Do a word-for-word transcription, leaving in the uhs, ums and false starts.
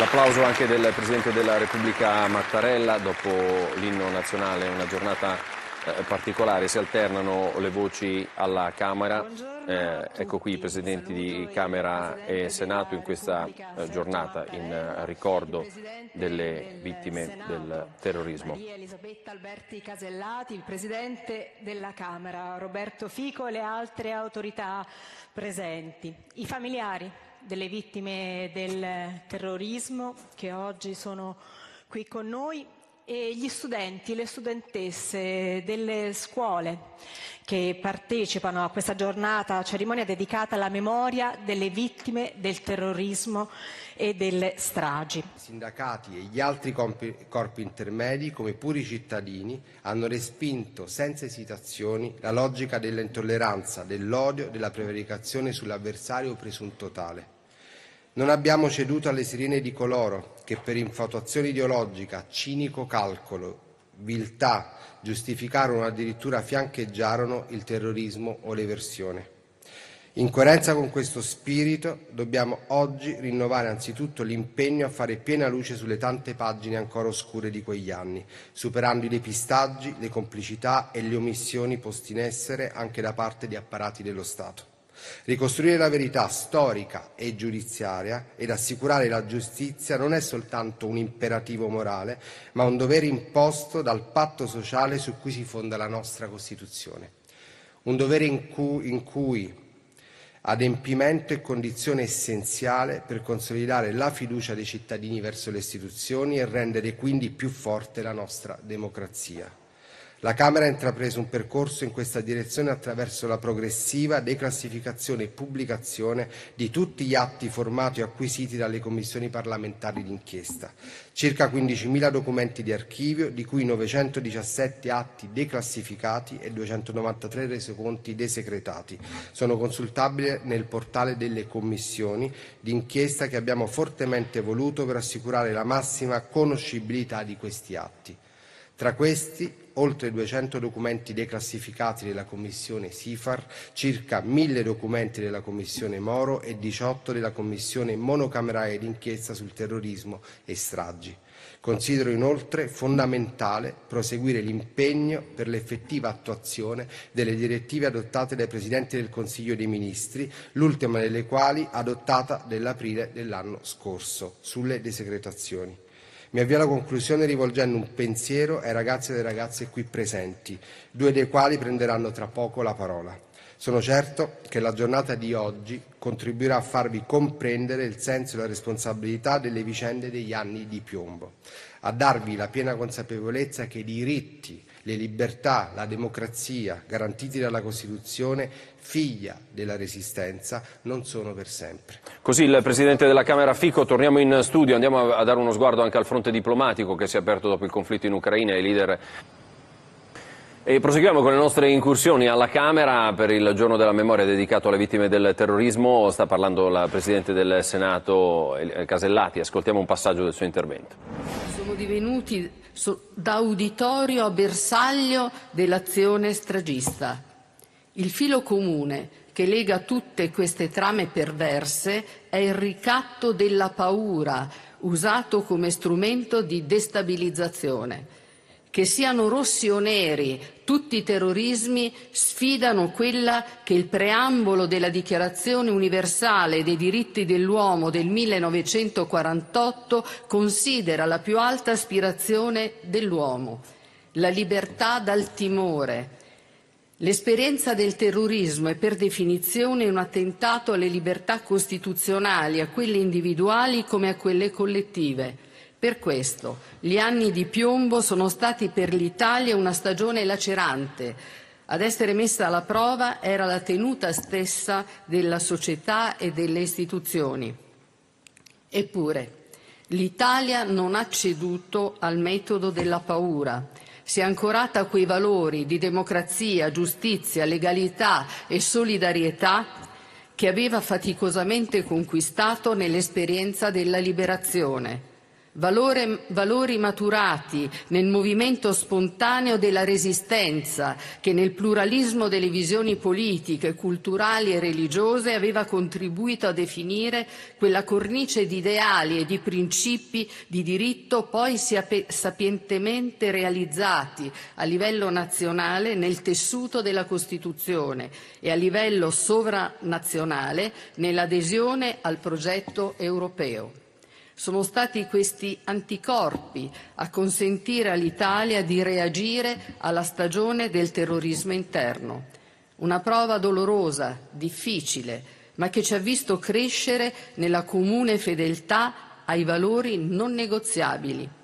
L'applauso anche del Presidente della Repubblica Mattarella. Dopo l'inno nazionale, una giornata eh, particolare, si alternano le voci alla Camera. Eh, ecco qui i Presidenti di Camera e Senato in questa eh, giornata in eh, ricordo delle vittime del terrorismo. Maria Elisabetta Alberti Casellati, il Presidente della Camera, Roberto Fico e le altre autorità presenti. I familiari delle vittime del terrorismo che oggi sono qui con noi e gli studenti, le studentesse delle scuole che partecipano a questa giornata, cerimonia dedicata alla memoria delle vittime del terrorismo e delle stragi. I sindacati e gli altri corpi intermedi, come puri cittadini, hanno respinto senza esitazioni la logica dell'intolleranza, dell'odio, della prevaricazione sull'avversario presunto tale. Non abbiamo ceduto alle sirene di coloro che per infatuazione ideologica, cinico calcolo, viltà, giustificarono o addirittura fiancheggiarono il terrorismo o l'eversione. In coerenza con questo spirito dobbiamo oggi rinnovare anzitutto l'impegno a fare piena luce sulle tante pagine ancora oscure di quegli anni, superando i depistaggi, le complicità e le omissioni poste in essere anche da parte di apparati dello Stato. Ricostruire la verità storica e giudiziaria ed assicurare la giustizia non è soltanto un imperativo morale, ma un dovere imposto dal patto sociale su cui si fonda la nostra Costituzione. Un dovere in cui, in cui adempimento è condizione essenziale per consolidare la fiducia dei cittadini verso le istituzioni e rendere quindi più forte la nostra democrazia. La Camera ha intrapreso un percorso in questa direzione attraverso la progressiva declassificazione e pubblicazione di tutti gli atti formati o acquisiti dalle commissioni parlamentari d'inchiesta. Circa quindicimila documenti di archivio, di cui novecentodiciassette atti declassificati e duecentonovantatré resoconti desecretati. Sono consultabili nel portale delle commissioni d'inchiesta che abbiamo fortemente voluto per assicurare la massima conoscibilità di questi atti. Tra questi, oltre duecento documenti declassificati della Commissione SIFAR, circa mille documenti della Commissione Moro e diciotto della Commissione monocamerale d'inchiesta sul terrorismo e stragi. Considero inoltre fondamentale proseguire l'impegno per l'effettiva attuazione delle direttive adottate dai Presidenti del Consiglio dei Ministri, l'ultima delle quali adottata nell'aprile dell'anno scorso, sulle desecretazioni. Mi avvio alla conclusione rivolgendo un pensiero ai ragazzi e alle ragazze qui presenti, due dei quali prenderanno tra poco la parola. Sono certo che la giornata di oggi contribuirà a farvi comprendere il senso e la responsabilità delle vicende degli anni di piombo, a darvi la piena consapevolezza che i diritti, le libertà, la democrazia garantiti dalla Costituzione, figlia della Resistenza, non sono per sempre. Così il Presidente della Camera Fico. Torniamo in studio, andiamo a dare uno sguardo anche al fronte diplomatico che si è aperto dopo il conflitto in Ucraina e i leader. E proseguiamo con le nostre incursioni alla Camera per il giorno della memoria dedicato alle vittime del terrorismo. Sta parlando la Presidente del Senato Casellati, ascoltiamo un passaggio del suo intervento. Sono divenuti da uditorio a bersaglio dell'azione stragista. Il filo comune che lega tutte queste trame perverse è il ricatto della paura, usato come strumento di destabilizzazione. Che siano rossi o neri, tutti i terrorismi sfidano quella che il preambolo della Dichiarazione universale dei diritti dell'uomo del millenovecentoquarantotto considera la più alta aspirazione dell'uomo, la libertà dal timore. L'esperienza del terrorismo è per definizione un attentato alle libertà costituzionali, a quelle individuali come a quelle collettive. Per questo gli anni di piombo sono stati per l'Italia una stagione lacerante. Ad essere messa alla prova era la tenuta stessa della società e delle istituzioni. Eppure l'Italia non ha ceduto al metodo della paura. Si è ancorata a quei valori di democrazia, giustizia, legalità e solidarietà che aveva faticosamente conquistato nell'esperienza della liberazione. Valore, valori maturati nel movimento spontaneo della resistenza che nel pluralismo delle visioni politiche, culturali e religiose aveva contribuito a definire quella cornice di ideali e di principi di diritto poi sapientemente realizzati a livello nazionale nel tessuto della Costituzione e a livello sovranazionale nell'adesione al progetto europeo. Sono stati questi anticorpi a consentire all'Italia di reagire alla stagione del terrorismo interno. Una prova dolorosa, difficile, ma che ci ha visto crescere nella comune fedeltà ai valori non negoziabili